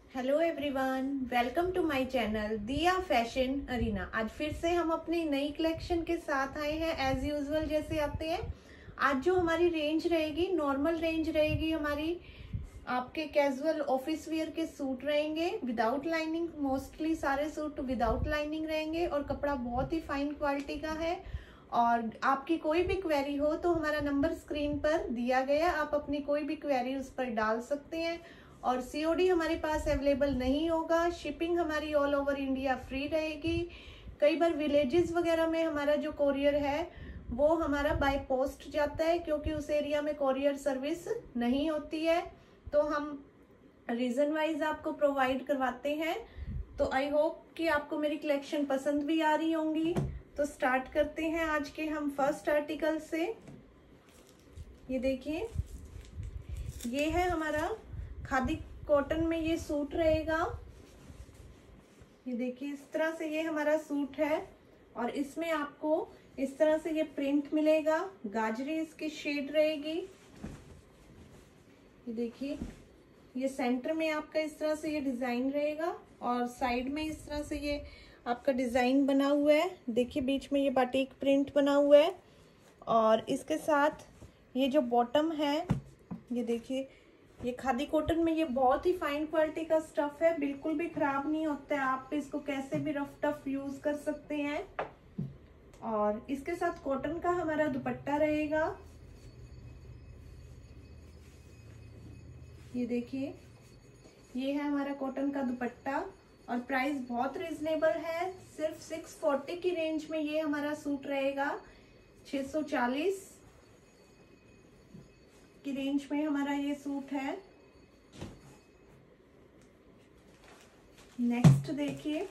Hello everyone, welcome to my channel Diya fashion arena. आज फिर से हम अपनी नई कलेक्शन के साथ आए हैं। एज यूजुअल जैसे आते हैं, आज जो हमारी रेंज रहेगी नॉर्मल रेंज रहेगी हमारी। आपके कैजुअल ऑफिस वेयर के सूट रहेंगे विदाउट लाइनिंग, मोस्टली सारे सूट विदाउट लाइनिंग रहेंगे और कपड़ा बहुत ही फाइन क्वालिटी का है। और आपकी कोई भी क्वेरी हो तो हमारा नंबर स्क्रीन पर दिया गया, आप अपनी कोई भी क्वेरी उस पर डाल सकते हैं। और सीओडी हमारे पास अवेलेबल नहीं होगा। शिपिंग हमारी ऑल ओवर इंडिया फ्री रहेगी। कई बार विलेजेस वगैरह में हमारा जो कोरियर है वो हमारा बाय पोस्ट जाता है, क्योंकि उस एरिया में कोरियर सर्विस नहीं होती है, तो हम रीजन वाइज आपको प्रोवाइड करवाते हैं। तो आई होप कि आपको मेरी कलेक्शन पसंद भी आ रही होंगी। तो स्टार्ट करते हैं आज के हम फर्स्ट आर्टिकल से। ये देखिए, ये है हमारा खादी कॉटन में ये सूट रहेगा। ये देखिए, इस तरह से ये हमारा सूट है और इसमें आपको इस तरह से ये प्रिंट मिलेगा। गाजरी इसकी शेड रहेगी। ये देखिए, ये सेंटर में आपका इस तरह से ये डिजाइन रहेगा और साइड में इस तरह से ये आपका डिजाइन बना हुआ है। देखिए, बीच में ये बाटिक प्रिंट बना हुआ है और इसके साथ ये जो बॉटम है, ये देखिए, ये खादी कॉटन में ये बहुत ही फाइन क्वालिटी का स्टफ है, बिल्कुल भी खराब नहीं होता है। आप इसको कैसे भी रफ टफ यूज कर सकते हैं। और इसके साथ कॉटन का हमारा दुपट्टा रहेगा। ये देखिए, ये है हमारा कॉटन का दुपट्टा और प्राइस बहुत रिजनेबल है। सिर्फ 640 की रेंज में ये हमारा सूट रहेगा। 640 की रेंज में हमारा ये सूट है। नेक्स्ट देखिए,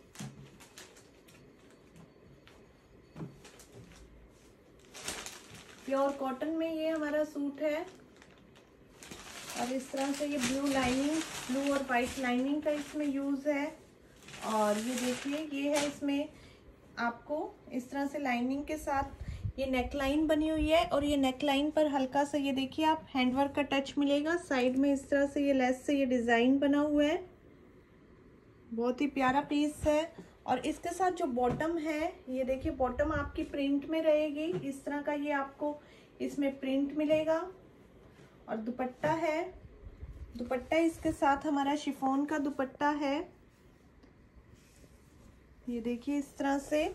प्योर कॉटन में ये हमारा सूट है और इस तरह से ये ब्लू और वाइट लाइनिंग का इसमें यूज है। और ये देखिए, ये है इसमें आपको इस तरह से लाइनिंग के साथ ये नेकलाइन बनी हुई है और ये नेकलाइन पर हल्का सा ये देखिए आप हैंडवर्क का टच मिलेगा। साइड में इस तरह से ये लेस से ये डिजाइन बना हुआ है, बहुत ही प्यारा पीस है। और इसके साथ जो बॉटम है, ये देखिए, बॉटम आपकी प्रिंट में रहेगी। इस तरह का ये आपको इसमें प्रिंट मिलेगा। और दुपट्टा है, दुपट्टा इसके साथ हमारा शिफॉन का दुपट्टा है। ये देखिए, इस तरह से।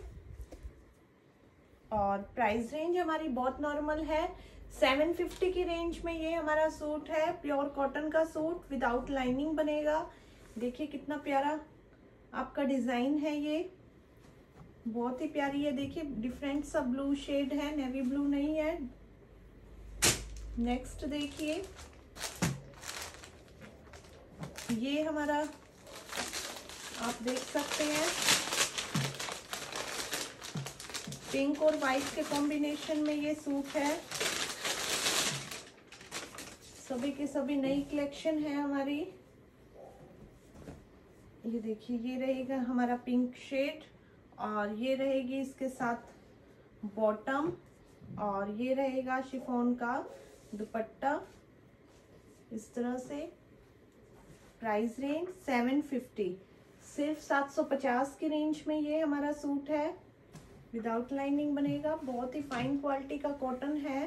और प्राइस रेंज हमारी बहुत नॉर्मल है। 750 की रेंज में ये हमारा सूट है। प्योर कॉटन का सूट विदाउट लाइनिंग बनेगा। देखिए कितना प्यारा आपका डिजाइन है, ये बहुत ही प्यारी है। देखिए, डिफरेंट सा ब्लू शेड है, नेवी ब्लू नहीं है। नेक्स्ट देखिए, ये हमारा आप देख सकते हैं पिंक और व्हाइट के कॉम्बिनेशन में ये सूट है। सभी के सभी नई कलेक्शन है हमारी। ये देखिए, ये रहेगा हमारा पिंक शेड और ये रहेगी इसके साथ बॉटम और ये रहेगा शिफॉन का दुपट्टा इस तरह से। प्राइस रेंज 750, सिर्फ 750 की रेंज में ये हमारा सूट है। विदाउट लाइनिंग बनेगा, बहुत ही फाइन क्वालिटी का कॉटन है।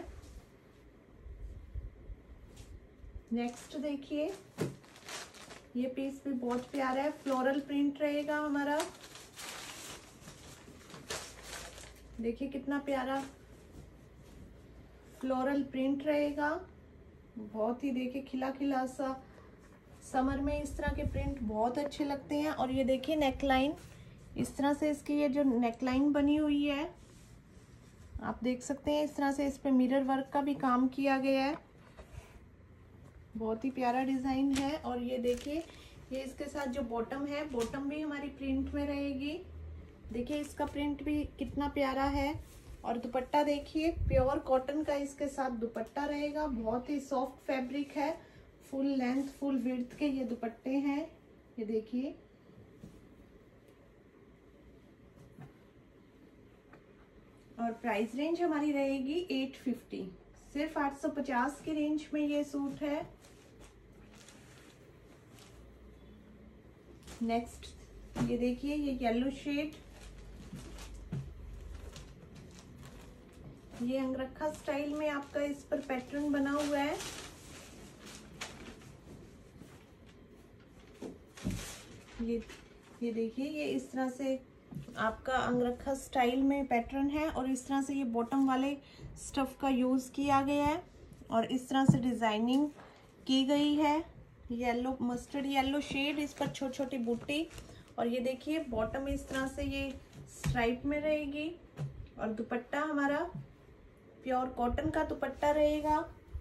नेक्स्ट देखिए, ये पीस भी बहुत प्यारा है, फ्लोरल प्रिंट रहेगा हमारा। देखिए कितना प्यारा फ्लोरल प्रिंट रहेगा, बहुत ही देखिए खिला खिला सा। समर में इस तरह के प्रिंट बहुत अच्छे लगते हैं। और ये देखिए नेकलाइन, इस तरह से इसकी ये जो नेकलाइन बनी हुई है आप देख सकते हैं। इस तरह से इस पे मिरर वर्क का भी काम किया गया है, बहुत ही प्यारा डिजाइन है। और ये देखिए, ये इसके साथ जो बॉटम है, बॉटम भी हमारी प्रिंट में रहेगी। देखिए इसका प्रिंट भी कितना प्यारा है। और दुपट्टा देखिए, प्योर कॉटन का इसके साथ दुपट्टा रहेगा, बहुत ही सॉफ्ट फैब्रिक है। फुल लेंथ फुल विड्थ के ये दुपट्टे हैं। ये देखिए, और प्राइस रेंज हमारी रहेगी 850, सिर्फ 850 की रेंज में ये सूट है। नेक्स्ट ये देखिए, ये येलो शेड, ये अंगरखा स्टाइल में आपका इस पर पैटर्न बना हुआ है। ये देखिए, ये इस तरह से आपका अंगरखा स्टाइल में पैटर्न है और इस तरह से ये बॉटम वाले स्टफ का यूज किया गया है और इस तरह से डिजाइनिंग की गई है। येलो, मस्टर्ड येलो शेड, इस पर छोटी छोटी बूटी और ये देखिए बॉटम इस तरह से ये स्ट्राइप में रहेगी और दुपट्टा हमारा प्योर कॉटन का दुपट्टा रहेगा।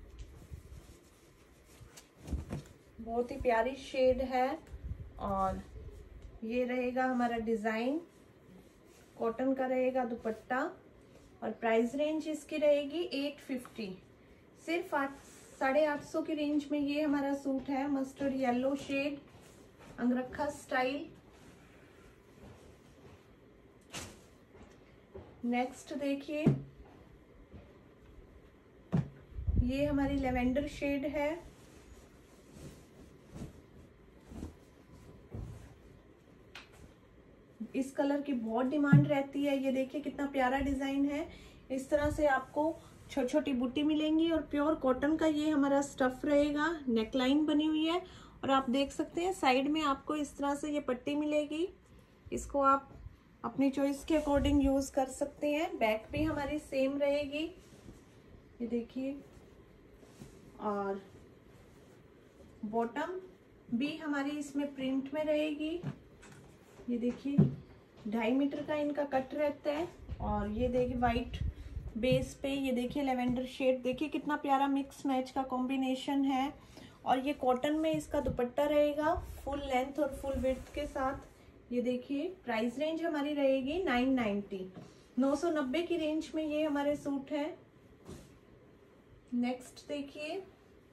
बहुत ही प्यारी शेड है और ये रहेगा हमारा डिजाइन, कॉटन का रहेगा दुपट्टा और प्राइस रेंज इसकी रहेगी 850। सिर्फ 850 की रेंज में ये हमारा सूट है। Mustard yellow shade, angrakha style. Next देखिए, ये हमारी लेवेंडर शेड है। इस कलर की बहुत डिमांड रहती है। ये देखिए कितना प्यारा डिजाइन है। इस तरह से आपको छोटी छोटी बूटी मिलेंगी और प्योर कॉटन का ये हमारा स्टफ रहेगा। नेकलाइन बनी हुई है और आप देख सकते हैं साइड में आपको इस तरह से ये पट्टी मिलेगी। इसको आप अपनी चॉइस के अकॉर्डिंग यूज कर सकते हैं। बैक भी हमारी सेम रहेगी, ये देखिए, और बॉटम भी हमारी इसमें प्रिंट में रहेगी। ये देखिए 2.5 मीटर का इनका कट रहता है और ये देखिए वाइट बेस पे ये देखिए लेवेंडर शेड, देखिए कितना प्यारा मिक्स मैच का कॉम्बिनेशन है। और ये कॉटन में इसका दुपट्टा रहेगा फुल लेंथ और फुल विड्थ के साथ। ये देखिए प्राइस रेंज हमारी रहेगी 990, 990 की रेंज में ये हमारे सूट है। नेक्स्ट देखिए,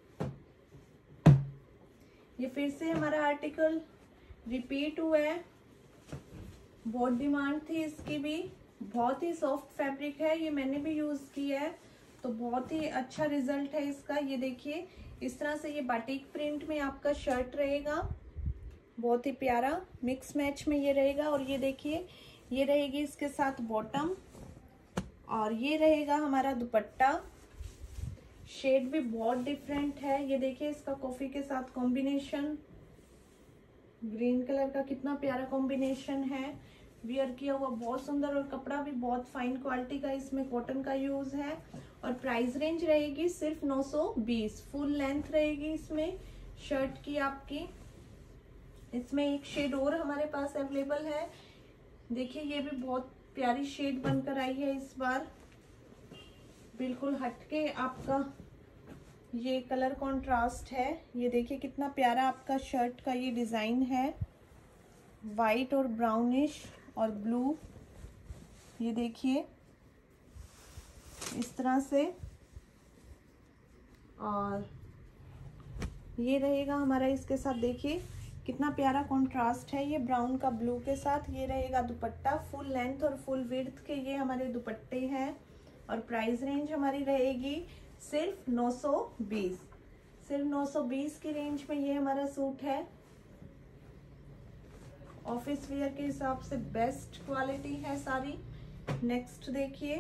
ये फिर से हमारा आर्टिकल रिपीट हुआ है। बहुत डिमांड थी इसकी भी। बहुत ही सॉफ्ट फैब्रिक है, ये मैंने भी यूज किया है तो बहुत ही अच्छा रिजल्ट है इसका। ये देखिए इस तरह से ये बाटिक प्रिंट में आपका शर्ट रहेगा, बहुत ही प्यारा मिक्स मैच में ये रहेगा। और ये देखिए ये रहेगी इसके साथ बॉटम और ये रहेगा हमारा दुपट्टा। शेड भी बहुत डिफरेंट है। ये देखिए इसका कॉफी के साथ कॉम्बिनेशन, ग्रीन कलर का कितना प्यारा कॉम्बिनेशन है। वियर किया हुआ बहुत सुंदर और कपड़ा भी बहुत फाइन क्वालिटी का, इसमें कॉटन का यूज है। और प्राइस रेंज रहेगी सिर्फ 920। फुल लेंथ रहेगी इसमें शर्ट की आपकी। इसमें एक शेड और हमारे पास अवेलेबल है, देखिए ये भी बहुत प्यारी शेड बनकर आई है इस बार। बिल्कुल हटके आपका ये कलर कॉन्ट्रास्ट है। ये देखिए कितना प्यारा आपका शर्ट का ये डिजाइन है, वाइट और ब्राउनिश और ब्लू। ये देखिए इस तरह से, और ये रहेगा हमारा इसके साथ, देखिए कितना प्यारा कॉन्ट्रास्ट है ये ब्राउन का ब्लू के साथ। ये रहेगा दुपट्टा, फुल लेंथ और फुल विड्थ के ये हमारे दुपट्टे हैं। और प्राइस रेंज हमारी रहेगी सिर्फ 920। सिर्फ 920 की रेंज में ये हमारा सूट है। ऑफिस वेयर के हिसाब से बेस्ट क्वालिटी है सारी। नेक्स्ट देखिए,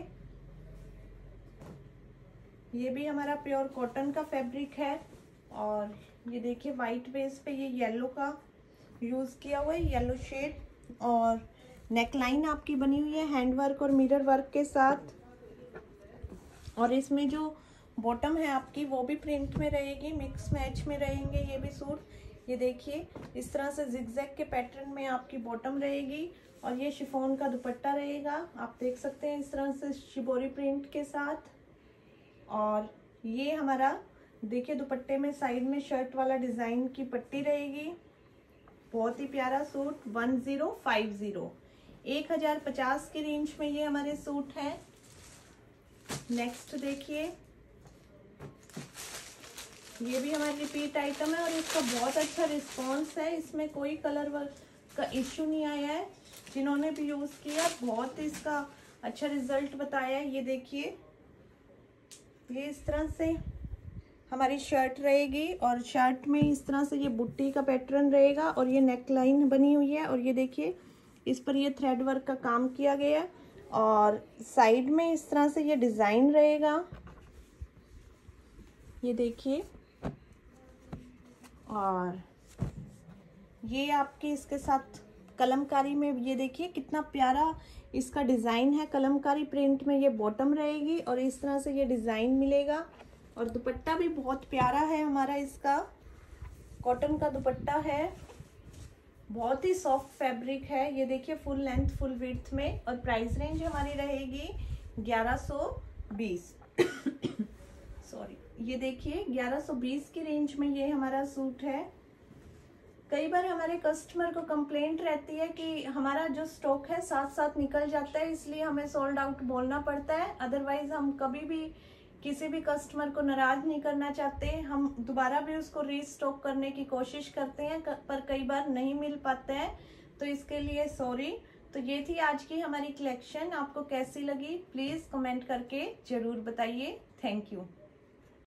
ये भी हमारा प्योर कॉटन का फैब्रिक है और ये देखिए वाइट बेस पे ये येलो का यूज किया हुआ है, येलो शेड। और नेकलाइन आपकी बनी हुई है हैंड वर्क और मिरर वर्क के साथ। और इसमें जो बॉटम है आपकी वो भी प्रिंट में रहेगी, मिक्स मैच में रहेंगे ये भी सूट। ये देखिए इस तरह से जिगजैग के पैटर्न में आपकी बॉटम रहेगी और ये शिफॉन का दुपट्टा रहेगा। आप देख सकते हैं इस तरह से शिबोरी प्रिंट के साथ। और ये हमारा देखिए दुपट्टे में साइड में शर्ट वाला डिजाइन की पट्टी रहेगी। बहुत ही प्यारा सूट 1050, 1050 की रेंज में ये हमारे सूट है। नेक्स्ट देखिए, ये भी हमारी रिपीट आइटम है और इसका बहुत अच्छा रिस्पांस है। इसमें कोई कलर वर्क का इश्यू नहीं आया है। जिन्होंने भी यूज किया बहुत इसका अच्छा रिजल्ट बताया है। ये देखिए ये इस तरह से हमारी शर्ट रहेगी और शर्ट में इस तरह से ये बुट्टी का पैटर्न रहेगा और ये नेक लाइन बनी हुई है और ये देखिए इस पर ये थ्रेड वर्क का काम किया गया है और साइड में इस तरह से ये डिज़ाइन रहेगा, ये देखिए। और ये आपके इसके साथ कलमकारी में ये देखिए कितना प्यारा इसका डिज़ाइन है, कलमकारी प्रिंट में ये बॉटम रहेगी और इस तरह से ये डिज़ाइन मिलेगा। और दुपट्टा भी बहुत प्यारा है हमारा, इसका कॉटन का दुपट्टा है, बहुत ही सॉफ्ट फैब्रिक है। ये देखिए फुल लेंथ फुल विड्थ में और प्राइस रेंज हमारी रहेगी 1120 सॉरी, ये देखिए 1120 की रेंज में ये हमारा सूट है। कई बार हमारे कस्टमर को कंप्लेंट रहती है कि हमारा जो स्टॉक है साथ साथ निकल जाता है, इसलिए हमें सोल्ड आउट बोलना पड़ता है। अदरवाइज हम कभी भी किसी भी कस्टमर को नाराज नहीं करना चाहते, हम दोबारा भी उसको रीस्टॉक करने की कोशिश करते हैं, पर कई बार नहीं मिल पाता है, तो इसके लिए सॉरी। तो ये थी आज की हमारी कलेक्शन, आपको कैसी लगी प्लीज कमेंट करके जरूर बताइए। Thank you.